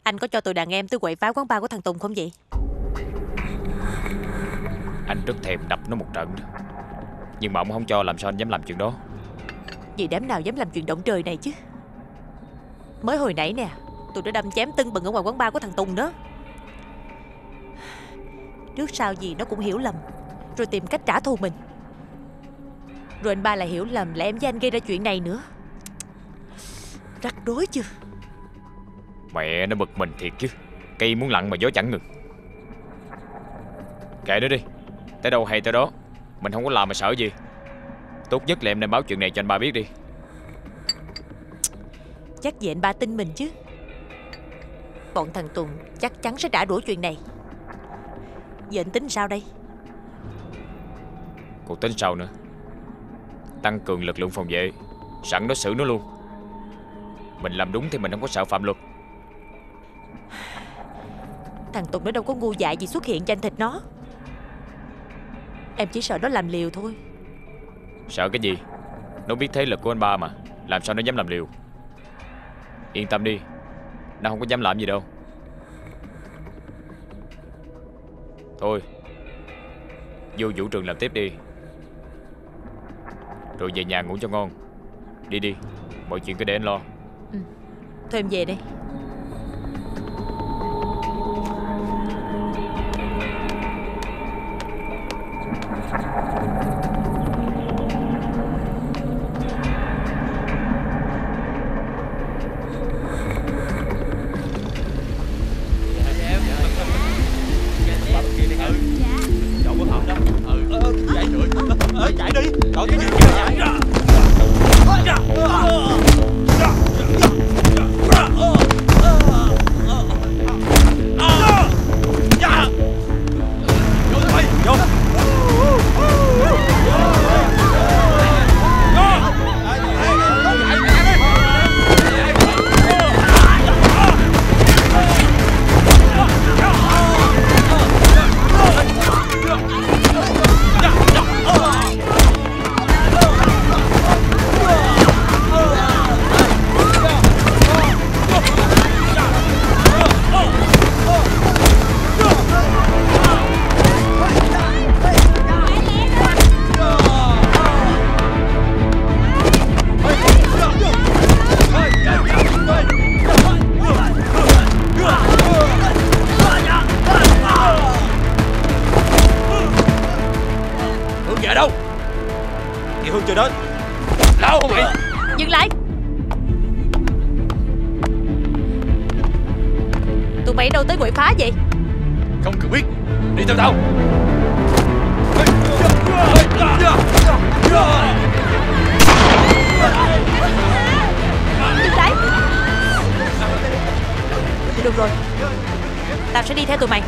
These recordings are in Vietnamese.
Anh có cho tụi đàn em tới quậy phá quán bar của thằng Tùng không vậy? Anh rất thèm đập nó một trận đó. Nhưng mà ông không cho, làm sao anh dám làm chuyện đó? Vì đám nào dám làm chuyện động trời này chứ. Mới hồi nãy nè, tụi nó đâm chém tưng bừng ở ngoài quán bar của thằng Tùng đó. Trước sau gì nó cũng hiểu lầm, rồi tìm cách trả thù mình. Rồi anh ba lại hiểu lầm là em với anh gây ra chuyện này nữa. Rắc rối chưa? Mẹ nó bực mình thiệt chứ. Cây muốn lặng mà gió chẳng ngừng. Kệ nó đi, tới đâu hay tới đó. Mình không có làm mà sợ gì. Tốt nhất là em nên báo chuyện này cho anh ba biết đi. Chắc gì anh ba tin mình chứ. Bọn thằng Tùng chắc chắn sẽ trả đũa chuyện này. Giờ anh tính sao đây? Còn tính sao nữa? Tăng cường lực lượng phòng vệ, sẵn nó xử nó luôn. Mình làm đúng thì mình không có sợ phạm luật. Thằng Tùng nó đâu có ngu dại gì xuất hiện cho anh thịt nó. Em chỉ sợ nó làm liều thôi. Sợ cái gì? Nó biết thế lực của anh ba mà, làm sao nó dám làm liều. Yên tâm đi, nó không có dám làm gì đâu. Thôi, vô vũ trường làm tiếp đi, rồi về nhà ngủ cho ngon. Đi đi, mọi chuyện cứ để anh lo. Thôi em về đây. Chạy đi, coi cái gì kìa. Hương chưa đến. Lao không mày? Dừng lại. Tụi mày đâu tới quậy phá vậy? Không cần biết. Đi theo tao. Dừng lại. Được rồi, tao sẽ đi theo tụi mày.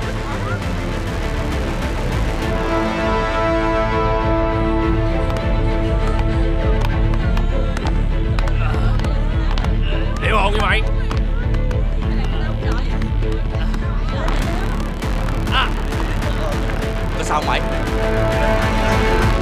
Liệu hồn như mày. Có sao mày?